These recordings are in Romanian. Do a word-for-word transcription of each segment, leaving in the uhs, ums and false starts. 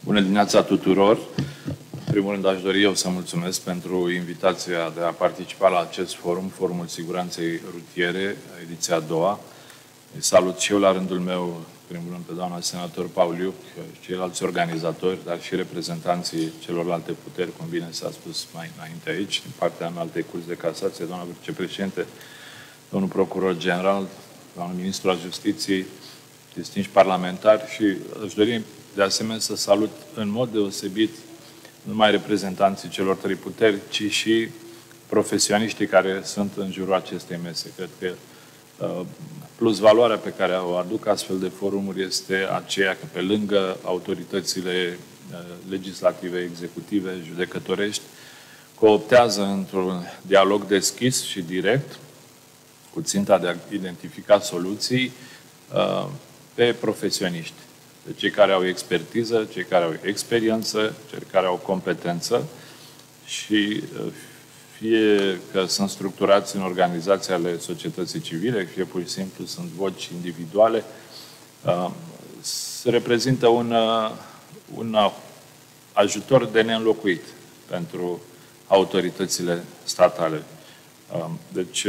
Bună dimineața tuturor! În primul rând aș dori eu să mulțumesc pentru invitația de a participa la acest forum, Forumul Siguranței Rutiere, ediția a doua. Îi salut și eu la rândul meu, în primul rând, pe doamna senator Pauliuc, ceilalți organizatori, dar și reprezentanții celorlalte puteri, cum bine s-a spus mai înainte aici, din partea mea altei curți de casație, doamna vicepreședinte, domnul procuror general, doamna ministru al Justiției, distinși parlamentari și aș dori de asemenea să salut în mod deosebit nu numai reprezentanții celor trei puteri, ci și profesioniștii care sunt în jurul acestei mese. Cred că uh, plus valoarea pe care o aduc astfel de forumuri este aceea că pe lângă autoritățile uh, legislative, executive, judecătorești, cooptează într-un dialog deschis și direct cu ținta de a identifica soluții uh, pe profesioniști. De cei care au expertiză, cei care au experiență, cei care au competență și fie că sunt structurați în organizații ale societății civile, fie pur și simplu sunt voci individuale, se reprezintă un, un ajutor de neînlocuit pentru autoritățile statale. Deci,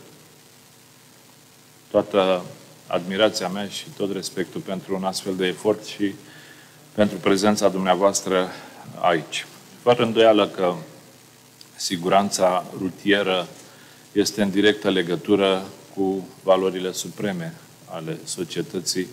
toată admirația mea și tot respectul pentru un astfel de efort și pentru prezența dumneavoastră aici. Fără îndoială că siguranța rutieră este în directă legătură cu valorile supreme ale societății,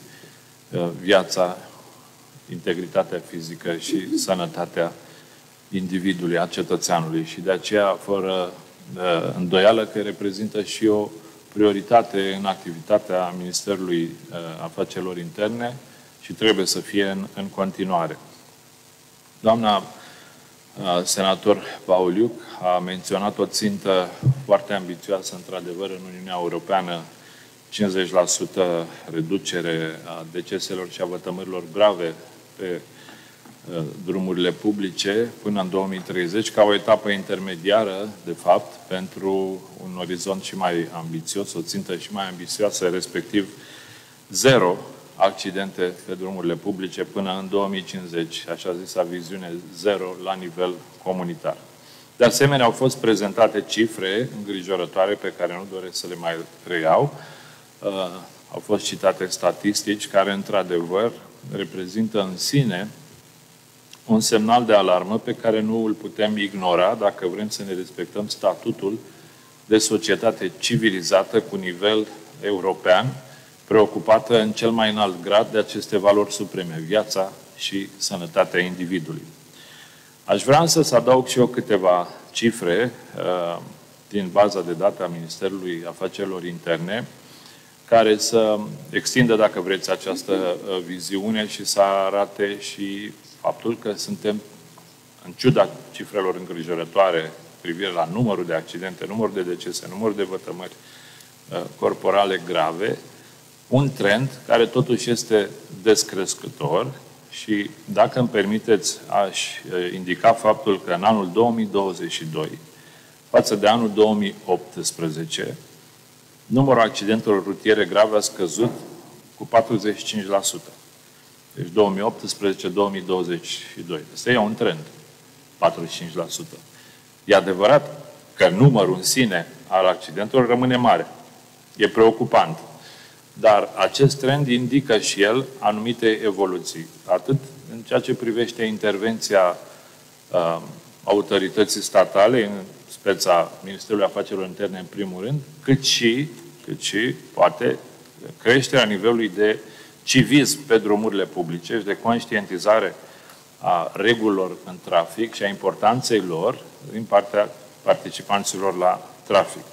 viața, integritatea fizică și sănătatea individului, a cetățeanului. Și de aceea, fără îndoială că reprezintă și o prioritate în activitatea Ministerului uh, Afacerilor Interne și trebuie să fie în, în continuare. Doamna uh, senator Pauliuc a menționat o țintă foarte ambițioasă, într-adevăr, în Uniunea Europeană, cincizeci la sută reducere a deceselor și a vătămărilor grave pe uh, drumurile publice până în două mii treizeci, ca o etapă intermediară, de fapt, pentru un orizont și mai ambițios, o țintă și mai ambițioasă, respectiv zero accidente pe drumurile publice până în două mii cincizeci, așa zisa viziune zero la nivel comunitar. De asemenea, au fost prezentate cifre îngrijorătoare pe care nu doresc să le mai reiau. Uh, au fost citate statistici care, într-adevăr, reprezintă în sine un semnal de alarmă pe care nu îl putem ignora dacă vrem să ne respectăm statutul de societate civilizată cu nivel european, preocupată în cel mai înalt grad de aceste valori supreme, viața și sănătatea individului. Aș vrea însă să adaug și eu câteva cifre uh, din baza de date a Ministerului Afacerilor Interne, care să extindă, dacă vreți, această uh, viziune și să arate și faptul că suntem, în ciuda cifrelor îngrijorătoare privire la numărul de accidente, numărul de decese, numărul de vătămări uh, corporale grave, un trend care totuși este descrescător și, dacă îmi permiteți, aș uh, indica faptul că în anul două mii douăzeci și doi, față de anul două mii optsprezece, numărul accidentelor rutiere grave a scăzut cu patruzeci și cinci la sută. Deci două mii optsprezece două mii douăzeci și doi. Asta e un trend, patruzeci și cinci la sută. E adevărat că numărul în sine al accidentelor rămâne mare. E preocupant. Dar acest trend indică și el anumite evoluții. Atât în ceea ce privește intervenția uh, autorității statale, în speța Ministerului Afacerilor Interne în primul rând, cât și, cât și poate, creșterea nivelului de civism pe drumurile publice și de conștientizare a regulilor în trafic și a importanței lor din partea participanților la trafic.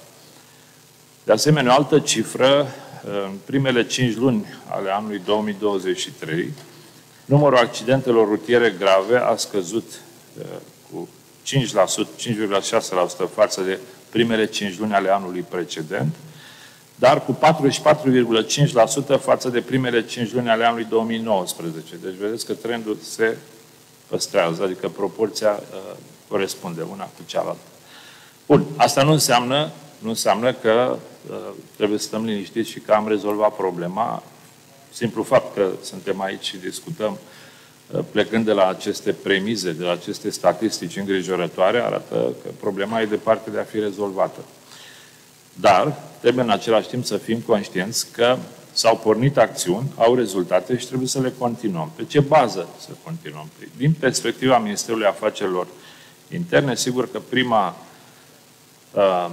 De asemenea, o altă cifră, în primele cinci luni ale anului două mii douăzeci și trei, numărul accidentelor rutiere grave a scăzut cu cinci la sută, cinci virgulă șase la sută față de primele cinci luni ale anului precedent, dar cu patruzeci și patru virgulă cinci la sută față de primele cinci luni ale anului două mii nouăsprezece. Deci vedeți că trendul se păstrează, adică proporția uh, corespunde una cu cealaltă. Bun, asta nu înseamnă, nu înseamnă că uh, trebuie să stăm liniștiți și că am rezolvat problema. Simplu fapt că suntem aici și discutăm plecând de la aceste premize, de la aceste statistici îngrijorătoare, arată că problema e departe de a fi rezolvată. Dar trebuie în același timp să fim conștienți că s-au pornit acțiuni, au rezultate și trebuie să le continuăm. Pe ce bază să continuăm? Din perspectiva Ministerului Afacerilor Interne, sigur că prima, uh,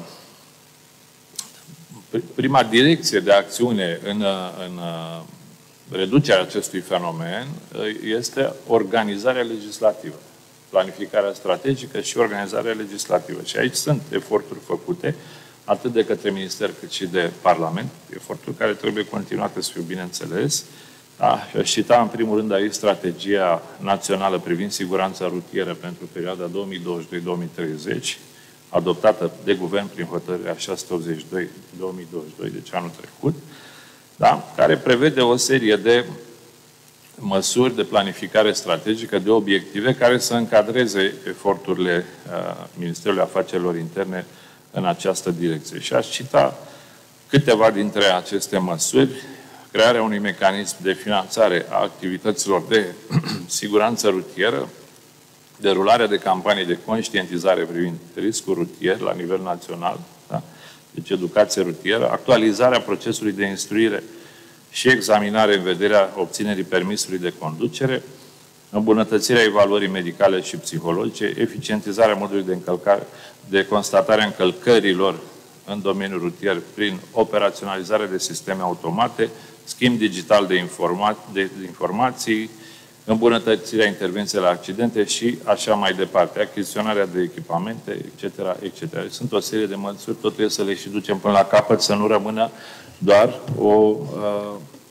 prima direcție de acțiune în, în uh, reducerea acestui fenomen este organizarea legislativă. Planificarea strategică și organizarea legislativă. Și aici sunt eforturi făcute atât de către Minister cât și de Parlament, eforturi care trebuie continuate să fiu bineînțeles. Da, și aș cita în primul rând aici strategia națională privind siguranța rutieră pentru perioada două mii douăzeci și doi - două mii treizeci, adoptată de Guvern prin hotărârea șase sute optzeci și doi - două mii douăzeci și doi, deci anul trecut, da, care prevede o serie de măsuri de planificare strategică, de obiective, care să încadreze eforturile uh, Ministerului Afacerilor Interne în această direcție. Și aș cita câteva dintre aceste măsuri: crearea unui mecanism de finanțare a activităților de siguranță rutieră, derularea de campanii de conștientizare privind riscul rutier la nivel național, da? Deci educație rutieră, actualizarea procesului de instruire și examinare în vederea obținerii permisului de conducere, îmbunătățirea evaluării medicale și psihologice, eficientizarea modului de, încălcare, de constatare a încălcărilor în domeniul rutier prin operaționalizare de sisteme automate, schimb digital de, informa- de, de informații, îmbunătățirea intervenției la accidente și așa mai departe, achiziționarea de echipamente, et cetera, et cetera. Sunt o serie de măsuri, tot trebuie să le și ducem până la capăt, să nu rămână doar o, uh,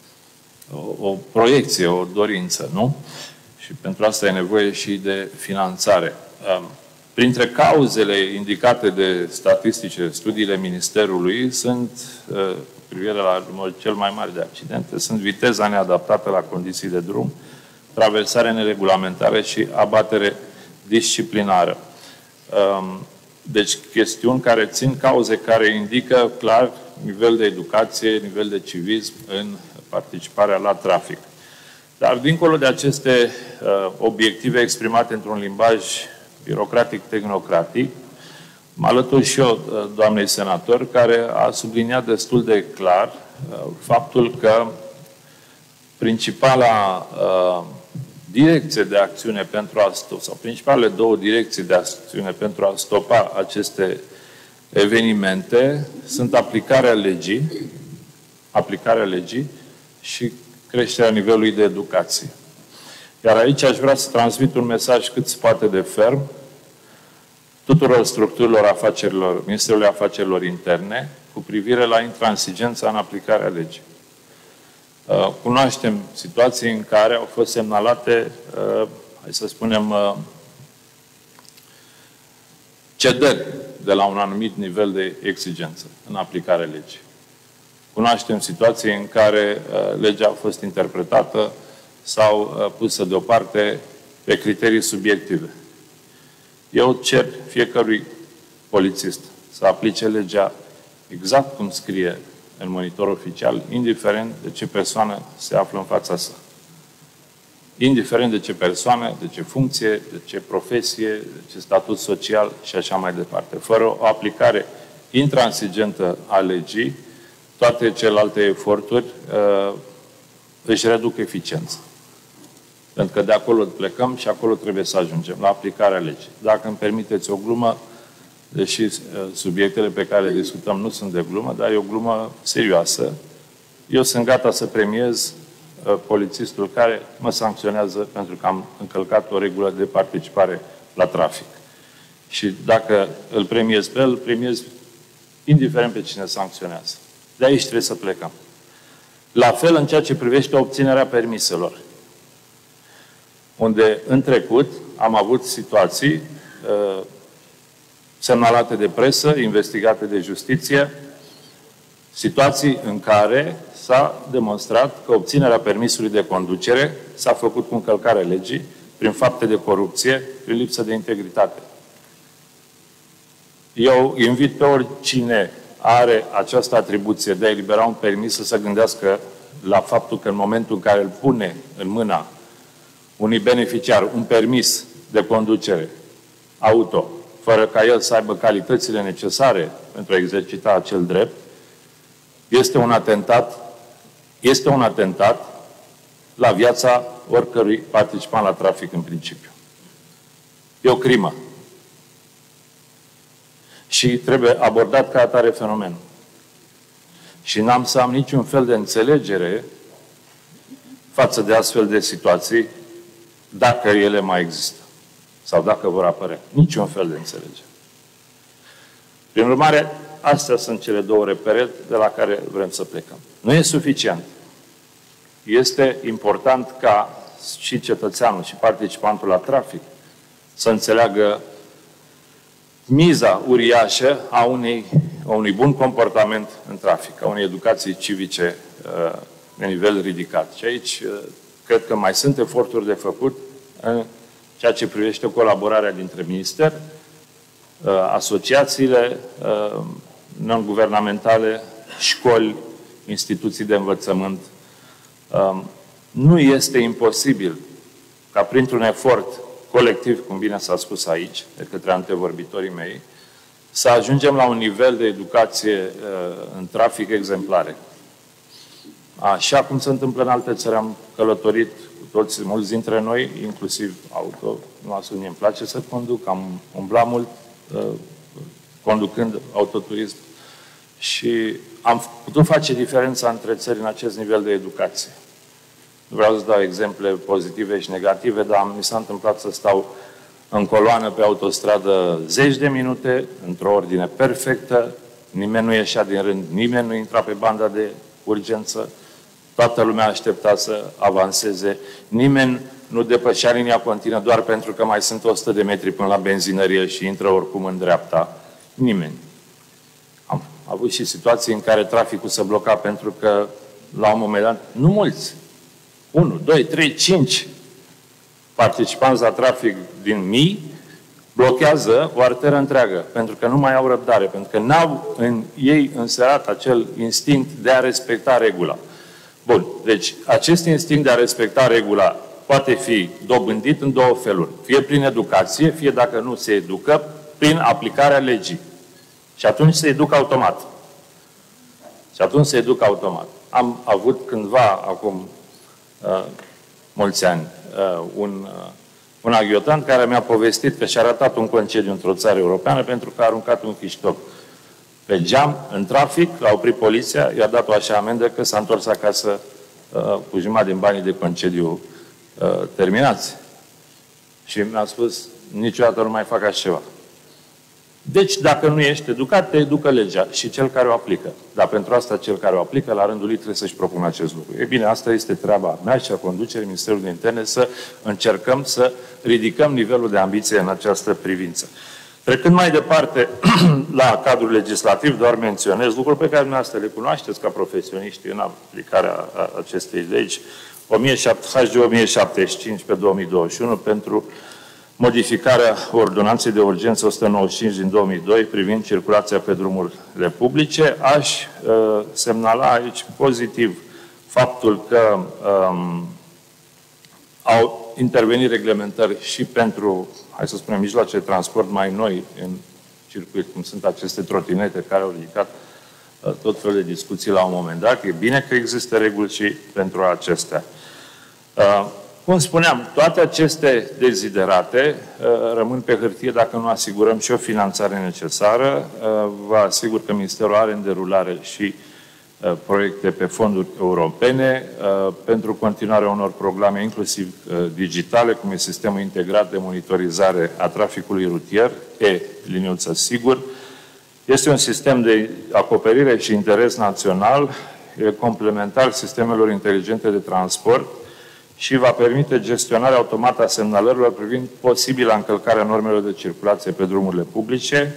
o, o proiecție, o dorință, nu? Și pentru asta e nevoie și de finanțare. Uh, printre cauzele indicate de statistice, studiile Ministerului, sunt, uh, cu privire la numărul cel mai mare de accidente, sunt viteza neadaptată la condiții de drum, traversare neregulamentară și abatere disciplinară. Deci, chestiuni care țin, cauze care indică clar nivel de educație, nivel de civism în participarea la trafic. Dar, dincolo de aceste uh, obiective exprimate într-un limbaj birocratic-tehnocratic, mă alătur și eu, doamnei senator, care a subliniat destul de clar uh, faptul că principala uh, direcție de acțiune pentru a stopa, sau principalele două direcții de acțiune pentru a stopa aceste evenimente sunt aplicarea legii, aplicarea legii și creșterea nivelului de educație. Iar aici aș vrea să transmit un mesaj cât se poate de ferm tuturor structurilor afacerilor, Ministerului Afacerilor Interne, cu privire la intransigența în aplicarea legii. Uh, cunoaștem situații în care au fost semnalate, uh, hai să spunem, uh, cedări de la un anumit nivel de exigență în aplicarea legii. Cunoaștem situații în care uh, legea a fost interpretată sau uh, pusă deoparte pe criterii subiective. Eu cer fiecărui polițist să aplice legea exact cum scrie în monitor oficial, indiferent de ce persoană se află în fața sa. Indiferent de ce persoană, de ce funcție, de ce profesie, de ce statut social și așa mai departe. Fără o aplicare intransigentă a legii, toate celelalte eforturi uh, își reduc eficiența. Pentru că de acolo plecăm și acolo trebuie să ajungem, la aplicarea legii. Dacă îmi permiteți o glumă, deși uh, subiectele pe care le discutăm nu sunt de glumă, dar e o glumă serioasă, eu sunt gata să premiez uh, polițistul care mă sancționează pentru că am încălcat o regulă de participare la trafic. Și dacă îl premiez pe el, îl premiez indiferent pe cine sancționează. De aici trebuie să plecăm. La fel în ceea ce privește obținerea permiselor, unde în trecut am avut situații uh, semnalate de presă, investigate de justiție, situații în care s-a demonstrat că obținerea permisului de conducere s-a făcut cu încălcarea legii, prin fapte de corupție, prin lipsă de integritate. Eu invit pe oricine are această atribuție de a elibera un permis să se gândească la faptul că în momentul în care îl pune în mâna unui beneficiar un permis de conducere auto, fără ca el să aibă calitățile necesare pentru a exercita acel drept, este un atentat, este un atentat la viața oricărui participant la trafic în principiu. E o crimă. Și trebuie abordat ca atare fenomenul. Și n-am să am niciun fel de înțelegere față de astfel de situații, dacă ele mai există. Sau dacă vor apărea. Niciun fel de înțelegere. Prin urmare, astea sunt cele două repere de la care vrem să plecăm. Nu e suficient. Este important ca și cetățeanul și participantul la trafic să înțeleagă miza uriașă a, unei, a unui bun comportament în trafic, a unei educații civice uh, de nivel ridicat. Și aici uh, cred că mai sunt eforturi de făcut în ceea ce privește colaborarea dintre ministeri, uh, asociațiile uh, non-guvernamentale, școli, instituții de învățământ. Uh, nu este imposibil ca printr-un efort colectiv, cum bine s-a spus aici, de către antevorbitorii mei, să ajungem la un nivel de educație uh, în trafic exemplare. Așa cum se întâmplă în alte țări, am călătorit cu toți, mulți dintre noi, inclusiv auto, noastră, mie îmi place să conduc, am umblat mult uh, conducând autoturism și am putut face diferența între țări în acest nivel de educație. Nu vreau să dau exemple pozitive și negative, dar mi s-a întâmplat să stau în coloană pe autostradă zeci de minute, într-o ordine perfectă, nimeni nu ieșea din rând, nimeni nu intra pe banda de urgență, toată lumea aștepta să avanseze, nimeni nu depășea linia continuă doar pentru că mai sunt o sută de metri până la benzinărie și intră oricum în dreapta. Nimeni. Am avut și situații în care traficul se bloca pentru că, la un moment dat, nu mulți, unu, doi, trei, cinci participanți la trafic din mii blochează o arteră întreagă, pentru că nu mai au răbdare, pentru că n-au în ei înserat acel instinct de a respecta regula. Bun, deci acest instinct de a respecta regula poate fi dobândit în două feluri. Fie prin educație, fie dacă nu se educă, prin aplicarea legii. Și atunci se educă automat. Și atunci se educă automat. Am avut cândva, acum uh, mulți ani, uh, un, uh, un aghiotant care mi-a povestit că și-a ratat un concediu într-o țară europeană pentru că a aruncat un fiștoc pe geam, în trafic, l-a oprit poliția, i-a dat o așa amendă că s-a întors acasă uh, cu jumătate din banii de concediu uh, terminați. Și mi-a spus, niciodată nu mai fac așa ceva. Deci, dacă nu ești educat, te educă legea și cel care o aplică. Dar pentru asta, cel care o aplică, la rândul lui, trebuie să-și propună acest lucru. E bine, asta este treaba mea și a conducerii Ministerului de Interne, să încercăm să ridicăm nivelul de ambiție în această privință. Trecând mai departe la cadrul legislativ, doar menționez lucruri pe care dumneavoastră le cunoașteți ca profesioniști în aplicarea acestei legi, H G o mie șaptezeci și cinci pe două mii douăzeci și unu pentru modificarea ordonanței de urgență o sută nouăzeci și cinci din două mii doi privind circulația pe drumurile publice. Aș uh, semnala aici pozitiv faptul că um, au intervenit reglementări și pentru, hai să spunem, mijloace de transport mai noi în circuit, cum sunt aceste trotinete care au ridicat uh, tot felul de discuții la un moment dat. E bine că există reguli și pentru acestea. Uh, Cum spuneam, toate aceste deziderate uh, rămân pe hârtie dacă nu asigurăm și o finanțare necesară. Uh, vă asigur că Ministerul are în derulare și uh, proiecte pe fonduri europene uh, pentru continuarea unor programe, inclusiv uh, digitale, cum e Sistemul Integrat de Monitorizare a Traficului Rutier, E-liniuță sigur. Este un sistem de acoperire și interes național, e complementar sistemelor inteligente de transport și va permite gestionarea automată a semnalărilor privind posibila încălcarea normelor de circulație pe drumurile publice,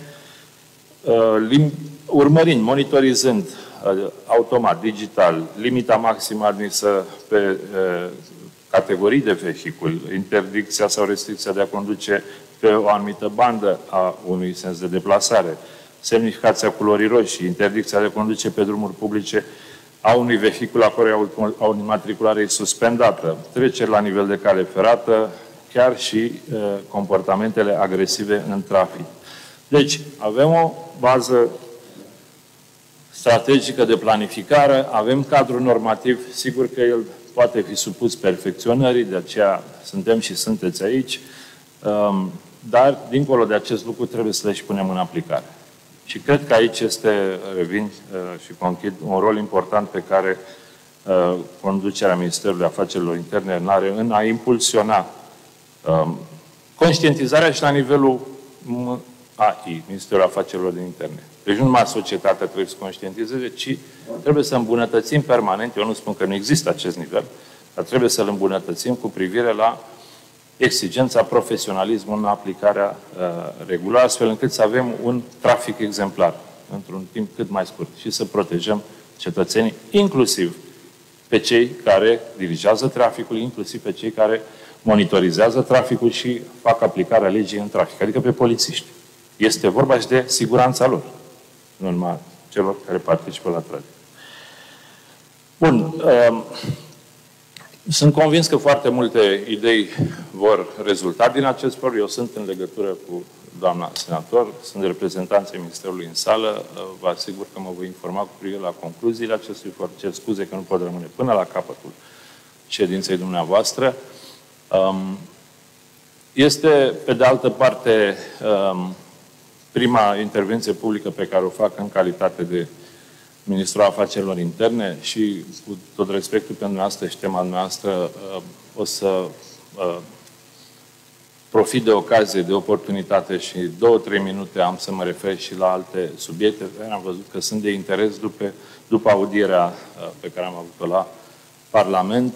urmărind, monitorizând automat, digital, limita maximă admisă pe categorii de vehicul, interdicția sau restricția de a conduce pe o anumită bandă a unui sens de deplasare, semnificația culorii roșii, interdicția de a conduce pe drumuri publice a unui vehicul a cărui automatriculare e suspendată, treceri la nivel de cale ferată, chiar și uh, comportamentele agresive în trafic. Deci, avem o bază strategică de planificare, avem cadrul normativ, sigur că el poate fi supus perfecționării, de aceea suntem și sunteți aici, um, dar, dincolo de acest lucru, trebuie să le și punem în aplicare. Și cred că aici este, revin uh, și conchid, un rol important pe care uh, conducerea Ministerului Afacerilor Interne are în a impulsiona um, conștientizarea și la nivelul A I, Ministerul Afacerilor Interne. Deci nu numai societatea trebuie să conștientizeze, ci trebuie să îmbunătățim permanent, eu nu spun că nu există acest nivel, dar trebuie să-l îmbunătățim cu privire la exigența, profesionalismul în aplicarea uh, regulă, astfel încât să avem un trafic exemplar într-un timp cât mai scurt și să protejăm cetățenii, inclusiv pe cei care dirigează traficul, inclusiv pe cei care monitorizează traficul și fac aplicarea legii în trafic, adică pe polițiști. Este vorba și de siguranța lor, nu numai celor care participă la trafic. Bun. Uh, Sunt convins că foarte multe idei vor rezulta din acest for. Eu sunt în legătură cu doamna senator, sunt reprezentanții Ministerului în sală. Vă asigur că mă voi informa cu privire la concluziile acestui for. Cer scuze că nu pot rămâne până la capătul ședinței dumneavoastră. Este, pe de altă parte, prima intervenție publică pe care o fac în calitate de Ministrul Afacerilor Interne și, cu tot respectul pentru noastră și tema noastră, o să profit de ocazie, de oportunitate și două, trei minute am să mă refer și la alte subiecte care am văzut că sunt de interes după, după audierea pe care am avut-o la Parlament.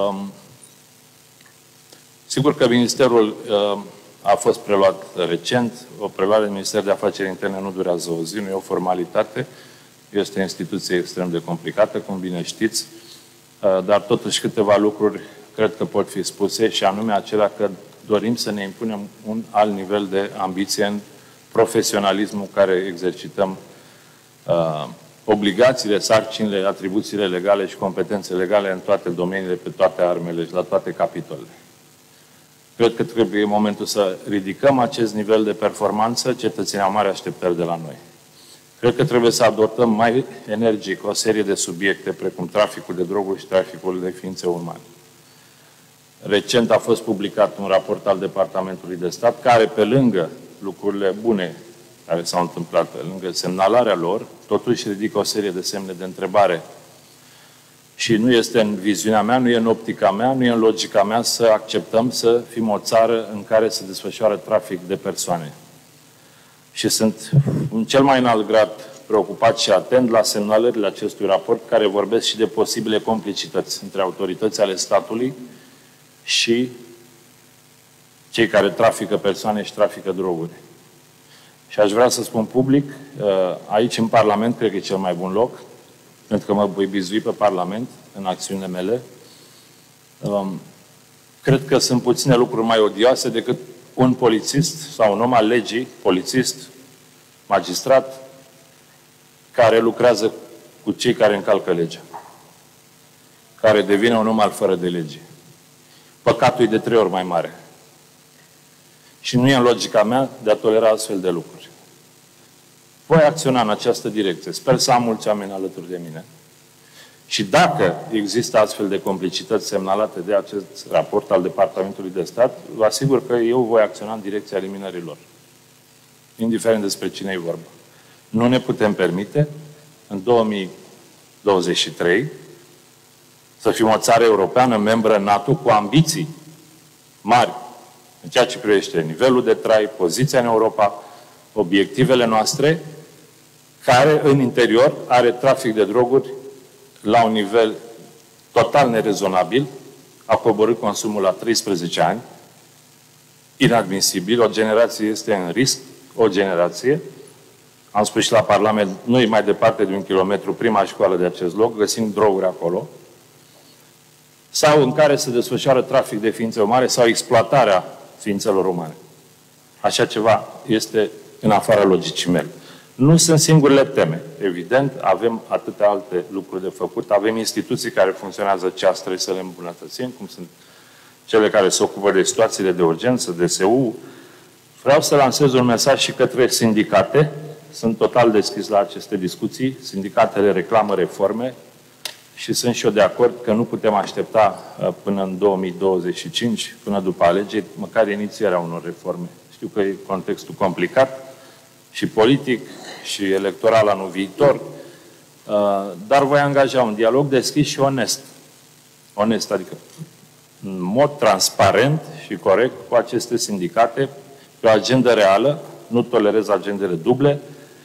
Sigur că Ministerul a fost preluat recent. O preluare de Minister de Afaceri Interne nu durează o zi, nu e o formalitate. Este o instituție extrem de complicată, cum bine știți, dar totuși câteva lucruri cred că pot fi spuse, și anume acelea că dorim să ne impunem un alt nivel de ambiție în profesionalismul care exercităm uh, obligațiile, sarcinile, atribuțiile legale și competențe legale în toate domeniile, pe toate armele și la toate capitolele. Cred că trebuie în momentul să ridicăm acest nivel de performanță. Cetățenii au mari așteptări de la noi. Cred că trebuie să adoptăm mai energic o serie de subiecte, precum traficul de droguri și traficul de ființe umane. Recent a fost publicat un raport al Departamentului de Stat, care, pe lângă lucrurile bune care s-au întâmplat, pe lângă semnalarea lor, totuși ridică o serie de semne de întrebare. Și nu este în viziunea mea, nu e în optica mea, nu e în logica mea să acceptăm să fim o țară în care se desfășoară trafic de persoane. Și sunt în cel mai înalt grad preocupat și atent la semnalările acestui raport, care vorbesc și de posibile complicități între autorități ale statului și cei care trafică persoane și trafică droguri. Și aș vrea să spun public, aici în Parlament, cred că e cel mai bun loc, pentru că mă voi bizui pe Parlament în acțiunile mele. Cred că sunt puține lucruri mai odioase decât un polițist sau un om al legii, polițist, magistrat, care lucrează cu cei care încalcă legea, care devine un om al fără de lege. Păcatul e de trei ori mai mare. Și nu e în logica mea de a tolera astfel de lucruri. Voi acționa în această direcție. Sper să am mulți oameni alături de mine. Și dacă există astfel de complicități semnalate de acest raport al Departamentului de Stat, vă asigur că eu voi acționa în direcția eliminării lor. Indiferent despre cine e vorba. Nu ne putem permite, în două mii douăzeci și trei, să fim o țară europeană, membră NATO, cu ambiții mari în ceea ce privește nivelul de trai, poziția în Europa, obiectivele noastre, care în interior are trafic de droguri la un nivel total nerezonabil, a coborât consumul la treisprezece ani, inadmisibil, o generație este în risc, o generație. Am spus și la Parlament, nu e mai departe de un kilometru prima școală de acest loc, găsim droguri acolo, sau în care se desfășoară trafic de ființe umane sau exploatarea ființelor umane. Așa ceva este în afara logicii mele. Nu sunt singurele teme. Evident, avem atâtea alte lucruri de făcut. Avem instituții care funcționează ceas, trebuie să le îmbunătățim, cum sunt cele care se ocupă de situațiile de urgență, D S U. Vreau să lansez un mesaj și către sindicate. Sunt total deschis la aceste discuții. Sindicatele reclamă reforme și sunt și eu de acord că nu putem aștepta până în două mii douăzeci și cinci, până după alegeri, măcar inițierea unor reforme. Știu că e contextul complicat și politic și electoral anul viitor, dar voi angaja un dialog deschis și onest. Onest, adică în mod transparent și corect cu aceste sindicate, pe o agendă reală, nu tolerez agendele duble,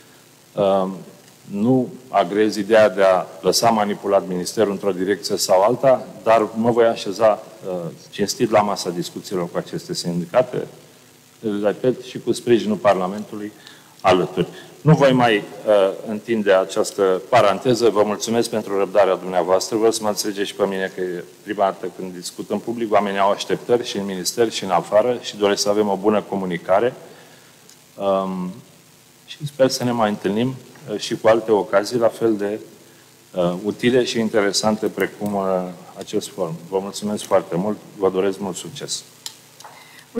nu agrez ideea de a lăsa manipulat ministerul într-o direcție sau alta, dar mă voi așeza cinstit la masa discuțiilor cu aceste sindicate, repet, și cu sprijinul Parlamentului alături. Nu voi mai uh, întinde această paranteză. Vă mulțumesc pentru răbdarea dumneavoastră. Vreau să mă înțelegeți și pe mine că e prima dată când discut în public. Oamenii au așteptări și în minister și în afară și doresc să avem o bună comunicare. Um, și sper să ne mai întâlnim uh, și cu alte ocazii la fel de uh, utile și interesante precum uh, acest forum. Vă mulțumesc foarte mult. Vă doresc mult succes.